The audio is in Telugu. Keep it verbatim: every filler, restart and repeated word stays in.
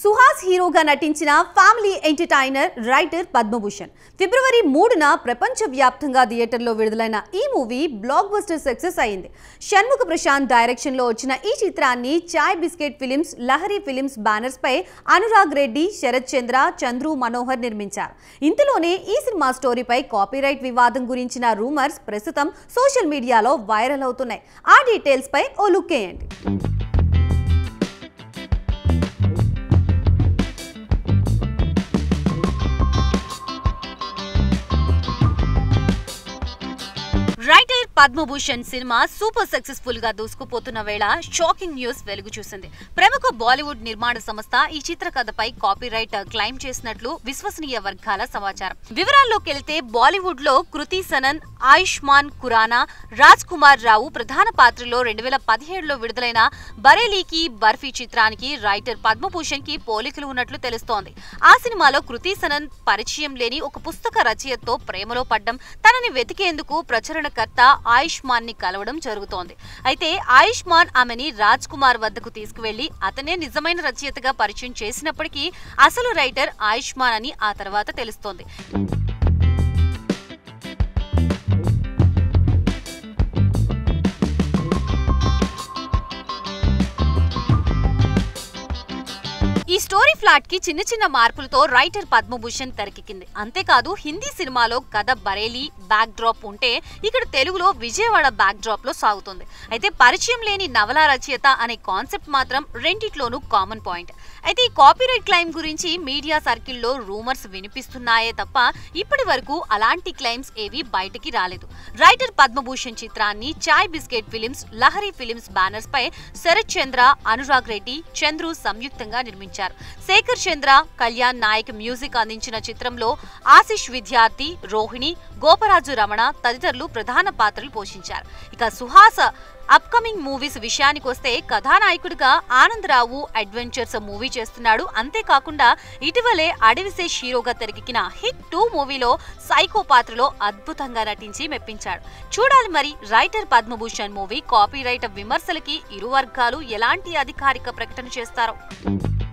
సుహాస్ హీరోగా నటించిన ఫ్యామిలీ ఎంటర్టైనర్ రైటర్ పద్మభూషణ్ ఫిబ్రవరి మూడున ప్రపంచవ్యాప్తంగా థియేటర్లో విడుదలైన ఈ మూవీ బ్లాక్ బస్టర్ సక్సెస్ అయింది. షణ్ముఖ ప్రశాంత్ డైరెక్షన్లో వచ్చిన ఈ చిత్రాన్ని Chai biscuit films, Lahari films banners పై అనురాగ్ రెడ్డి, శరత్ చంద్ర, చంద్రు మనోహర్ నిర్మించారు. ఇంతలోనే ఈ సినిమా స్టోరీపై కాపీరైట్ వివాదం గురించిన రూమర్స్ ప్రస్తుతం సోషల్ మీడియాలో వైరల్ అవుతున్నాయి. ఆ డీటెయిల్స్ పై ఓ లుక్ వేయండి. Writer Padmabhushan cinema super successful గా దూసుకుపోతున్న వేళ షాకింగ్ న్యూస్ వెలుగు చూసింది. ప్రముఖ బాలీవుడ్ నిర్మాణ సంస్థ ఈ చిత్ర కథపై కాపీరైట్ క్లెయిమ్ చేసినట్లు విశ్వసనీయ వర్గాల సమాచారం. వివరాల్లోకి వెళ్తే బాలీవుడ్ లో కృతి సనన్, ఆయుష్మాన్ ఖురానా, రాజ్ కుమార్ రావు ప్రధాన పాత్రలో రెండు వేల పదిహేడులో విడుదలైన బరేలీకి బర్ఫీ చిత్రానికి రైటర్ పద్మభూషణ్ కి పోలికలు ఉన్నట్లు తెలుస్తోంది. ఆ సినిమాలో కృతి సనన్ పరిచయం లేని ఒక పుస్తక రచయితతో ప్రేమలో పడ్డం, తనని వెతికేందుకు ప్రచురణకర్త ఆయుష్మాన్ ని కలవడం జరుగుతోంది. అయితే ఆయుష్మాన్ ఆమెని రాజ్ కుమార్ వద్దకు తీసుకువెళ్లి అతనే నిజమైన రచయితగా పరిచయం చేసినప్పటికీ అసలు రైటర్ ఆయుష్మాన్ అని ఆ తర్వాత తెలుస్తోంది. ఈ స్టోరీ ఫ్లాట్ కి చిన్న చిన్న మార్పులతో రైటర్ పద్మభూషణ్ తెరకెక్కింది. అంతేకాదు హిందీ సినిమాలో కథ బరేలీ బ్యాక్ డ్రాప్ ఉంటే ఇక్కడ తెలుగులో విజయవాడ బ్యాక్ డ్రాప్ లో సాగుతుంది. అయితే పరిచయం లేని నవలా రచయిత అనే కాన్సెప్ట్ మాత్రం రెండిట్లోనూ కామన్ పాయింట్. అయితే ఈ కాపీరైట్ క్లెయిమ్ గురించి మీడియా సర్కిల్లో రూమర్స్ వినిపిస్తున్నాయే తప్ప ఇప్పటి వరకు అలాంటి క్లెయిమ్స్ ఏవి బయటికి రాలేదు. రైటర్ పద్మభూషణ్ చిత్రాన్ని Chai biscuit films, Lahari films banners పై శరత్ చంద్ర, అనురాగ్ రెడ్డి, చంద్రు సంయుక్తంగా నిర్మించారు. శేఖర్ చంద్ర, కళ్యాణ్ నాయక్ మ్యూజిక్ అందించిన చిత్రంలో ఆశిష్ విద్యార్థి, రోహిణి, గోపరాజు రమణ తదితరులు ప్రధాన పాత్రలు పోషించారు. ఇక సుహాస్ అప్కమింగ్ మూవీస్ విషయానికి వస్తే కథానాయకుడిగా ఆనందరావు అడ్వెంచర్స్ మూవీ చేస్తున్నాడు. అంతేకాకుండా ఇటీవలే అడవిశేష్ హీరోగా తెరకెక్కిన హిట్ టూ మూవీలో సైకో పాత్రలో అద్భుతంగా నటించి మెప్పించాడు. చూడాలి మరి రైటర్ పద్మభూషణ్ మూవీ కాపీరైట్ విమర్శలకి ఇరు వర్గాలు ఎలాంటి అధికారిక ప్రకటన చేస్తారో.